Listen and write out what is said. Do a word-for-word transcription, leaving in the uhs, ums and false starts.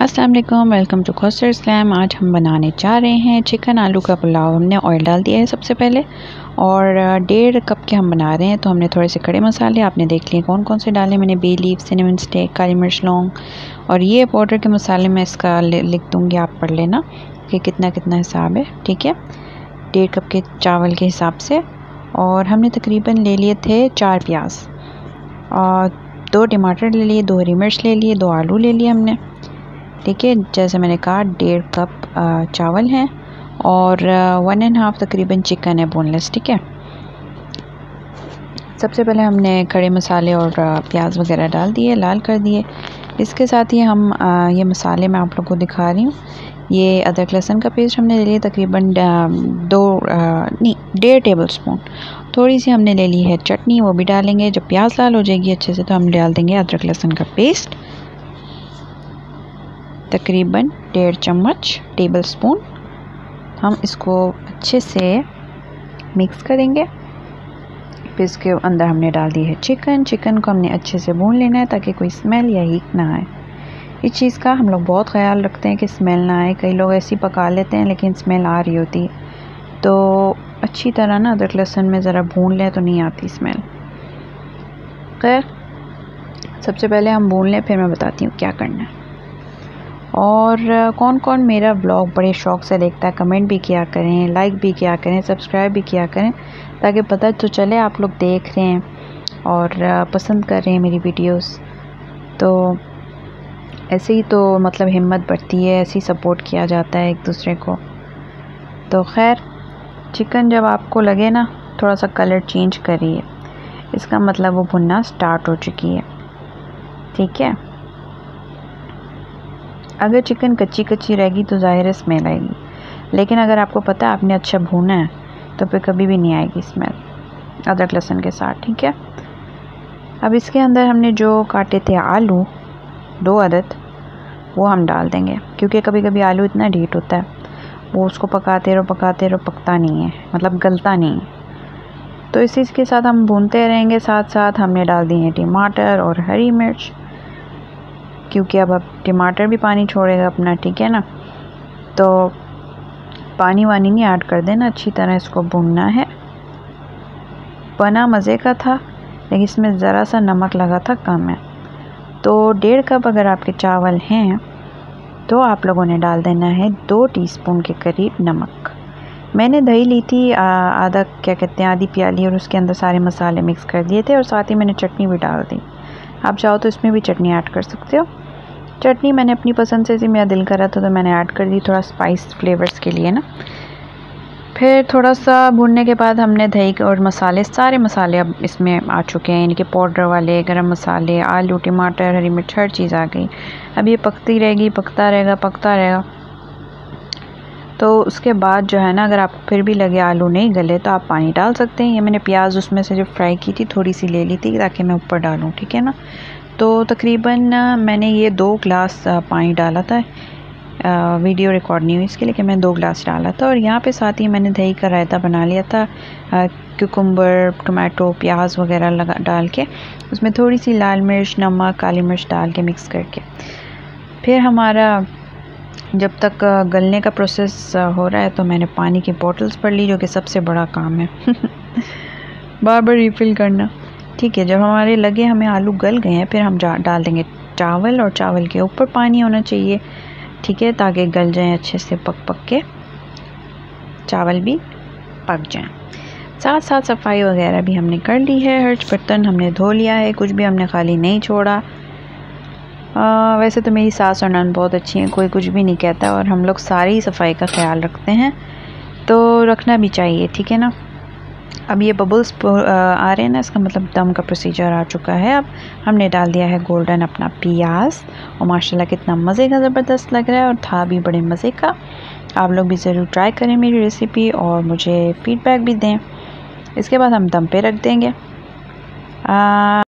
अस्सलाम वालेकुम, welcome to Kausar इस्लाम। आज हम बनाने जा रहे हैं चिकन आलू का पुलाव। हमने ऑयल डाल दिया है सबसे पहले और डेढ़ कप के हम बना रहे हैं। तो हमने थोड़े से खड़े मसाले आपने देख लिए कौन कौन से डाले। मैंने बे लीफ, सिनेमन स्टिक, काली मिर्च, लौंग और ये पाउडर के मसाले मैं इसका लिख दूँगी, आप पढ़ लेना कि कितना कितना हिसाब है, ठीक है। डेढ़ कप के चावल के हिसाब से। और हमने तकरीबन ले लिए थे चार प्याज और दो टमाटर ले लिए, दो हरी मिर्च ले लिए, दो आलू ले लिए हमने, ठीक है। जैसे मैंने कहा डेढ़ कप चावल हैं और वन एंड हाफ़ तकरीबन चिकन है बोनलेस, ठीक है। सबसे पहले हमने खड़े मसाले और प्याज वगैरह डाल दिए, लाल कर दिए। इसके साथ ही हम ये मसाले मैं आप लोगों को दिखा रही हूँ। ये अदरक लहसुन का पेस्ट हमने ले लिया तकरीबन दो नहीं डेढ़ टेबल स्पून। थोड़ी सी हमने ले ली है चटनी, वो भी डालेंगे। जब प्याज लाल हो जाएगी अच्छे से तो हम डाल देंगे अदरक लहसुन का पेस्ट, तकरीबन डेढ़ चम्मच टेबल स्पून। हम इसको अच्छे से मिक्स करेंगे। फिर इसके अंदर हमने डाल दी है चिकन। चिकन को हमने अच्छे से भून लेना है ताकि कोई स्मेल या हीट ना आए। इस चीज़ का हम लोग बहुत ख्याल रखते हैं कि स्मेल ना आए। कई लोग ऐसी पका लेते हैं लेकिन स्मेल आ रही होती है, तो अच्छी तरह ना अदरक लहसुन में ज़रा भून लें तो नहीं आती स्मेल। खैर सबसे पहले हम भून लें, फिर मैं बताती हूँ क्या करना है। और कौन कौन मेरा ब्लॉग बड़े शौक़ से देखता है, कमेंट भी किया करें, लाइक भी किया करें, सब्सक्राइब भी किया करें, ताकि पता तो चले आप लोग देख रहे हैं और पसंद कर रहे हैं मेरी वीडियोस। तो ऐसे ही तो मतलब हिम्मत बढ़ती है, ऐसे ही सपोर्ट किया जाता है एक दूसरे को। तो खैर चिकन जब आपको लगे ना थोड़ा सा कलर चेंज करिए, इसका मतलब वो भुनना स्टार्ट हो चुकी है, ठीक है। अगर चिकन कच्ची कच्ची रहेगी तो ज़ाहिर है स्मेल आएगी, लेकिन अगर आपको पता है आपने अच्छा भूना है तो फिर कभी भी नहीं आएगी स्मेल अदरक लहसुन के साथ, ठीक है। अब इसके अंदर हमने जो काटे थे आलू दो अदद, वो हम डाल देंगे, क्योंकि कभी कभी आलू इतना ढीठ होता है वो उसको पकाते रहो पकाते रहो पकता नहीं है, मतलब गलता नहीं है। तो इसी के साथ हम भूनते रहेंगे। साथ साथ हमने डाल दिए हैं टमाटर और हरी मिर्च, क्योंकि अब अब टमाटर भी पानी छोड़ेगा अपना, ठीक है ना। तो पानी वानी नहीं ऐड कर देना, अच्छी तरह इसको भूनना है। बना मज़े का था लेकिन इसमें ज़रा सा नमक लगा था कम है। तो डेढ़ कप अगर आपके चावल हैं तो आप लोगों ने डाल देना है दो टीस्पून के करीब नमक। मैंने दही ली थी आधा क्या कहते हैं आधी प्याली, और उसके अंदर सारे मसाले मिक्स कर दिए थे और साथ ही मैंने चटनी भी डाल दी। आप चाहो तो इसमें भी चटनी ऐड कर सकते हो। चटनी मैंने अपनी पसंद से, मेरा दिल कर रहा था तो मैंने ऐड कर दी, थोड़ा स्पाइस फ्लेवर्स के लिए ना। फिर थोड़ा सा भूनने के बाद हमने दही और मसाले, सारे मसाले अब इसमें आ चुके हैं, इनके पाउडर वाले, गरम मसाले, आलू, टमाटर, हरी मिर्च, हर चीज़ आ गई। अब ये पकती रहेगी, पकता रहेगा पकता रहेगा। तो उसके बाद जो है ना, अगर आपको फिर भी लगे आलू नहीं गले तो आप पानी डाल सकते हैं। ये मैंने प्याज उसमें से जो फ्राई की थी थोड़ी सी ले ली थी ताकि मैं ऊपर डालूँ, ठीक है ना। तो तकरीबन मैंने ये दो ग्लास पानी डाला था। आ, वीडियो रिकॉर्ड नहीं हुई इसके, लेकिन मैंने दो ग्लास डाला था। और यहाँ पे साथ ही मैंने दही का रायता बना लिया था, क्यूकम्बर, टमाटो, प्याज वगैरह लगा डाल के, उसमें थोड़ी सी लाल मिर्च, नमक, काली मिर्च डाल के मिक्स करके। फिर हमारा जब तक गलने का प्रोसेस हो रहा है तो मैंने पानी की बोतल्स भर ली, जो कि सबसे बड़ा काम है बार बार रिफ़िल करना, ठीक है। जब हमारे लगे हमें आलू गल गए हैं फिर हम डाल देंगे चावल, और चावल के ऊपर पानी होना चाहिए, ठीक है, ताकि गल जाएं अच्छे से, पक पक के चावल भी पक जाएं। साथ साथ सफाई वगैरह भी हमने कर ली है, हर बर्तन हमने धो लिया है, कुछ भी हमने खाली नहीं छोड़ा। आ, वैसे तो मेरी सास और नंद बहुत अच्छी हैं, कोई कुछ भी नहीं कहता, और हम लोग सारी सफाई का ख्याल रखते हैं, तो रखना भी चाहिए, ठीक है ना। अब ये बबल्स आ रहे हैं ना, इसका मतलब दम का प्रोसीजर आ चुका है। अब हमने डाल दिया है गोल्डन अपना प्याज, और माशाल्लाह कितना मज़े का ज़बरदस्त लग रहा है, और था भी बड़े मज़े का। आप लोग भी ज़रूर ट्राई करें मेरी रेसिपी और मुझे फ़ीडबैक भी दें। इसके बाद हम दम पे रख देंगे। आ,